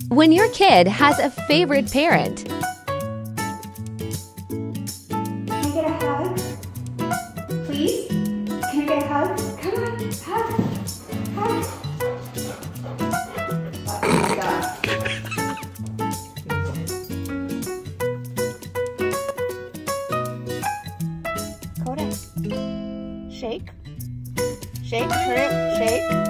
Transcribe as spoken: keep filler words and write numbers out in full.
When your kid has a favorite parent. Can I get a hug? Please? Can I get a hug? Come on, hug. Hug. Oh my God. Kodak. Shake. Shake, turn it, shake.